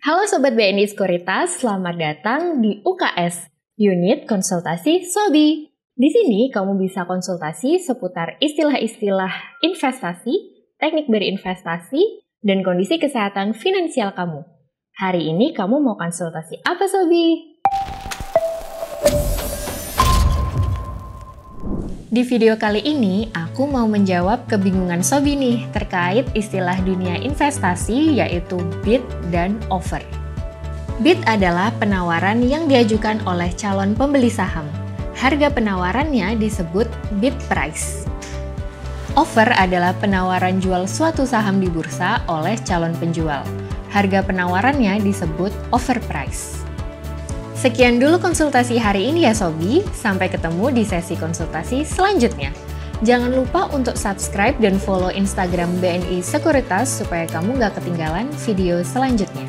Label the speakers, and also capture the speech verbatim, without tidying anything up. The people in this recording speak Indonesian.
Speaker 1: Halo Sobat B N I Sekuritas, selamat datang di U K S, Unit Konsultasi Sobi. Di sini kamu bisa konsultasi seputar istilah-istilah investasi, teknik berinvestasi, dan kondisi kesehatan finansial kamu. Hari ini kamu mau konsultasi apa Sobi? Di video kali ini, aku mau menjawab kebingungan Sobi nih terkait istilah dunia investasi yaitu bid dan offer. Bid adalah penawaran yang diajukan oleh calon pembeli saham. Harga penawarannya disebut bid price. Offer adalah penawaran jual suatu saham di bursa oleh calon penjual. Harga penawarannya disebut offer price. Sekian dulu konsultasi hari ini ya Sobi, sampai ketemu di sesi konsultasi selanjutnya. Jangan lupa untuk subscribe dan follow Instagram B N I Sekuritas supaya kamu gak ketinggalan video selanjutnya.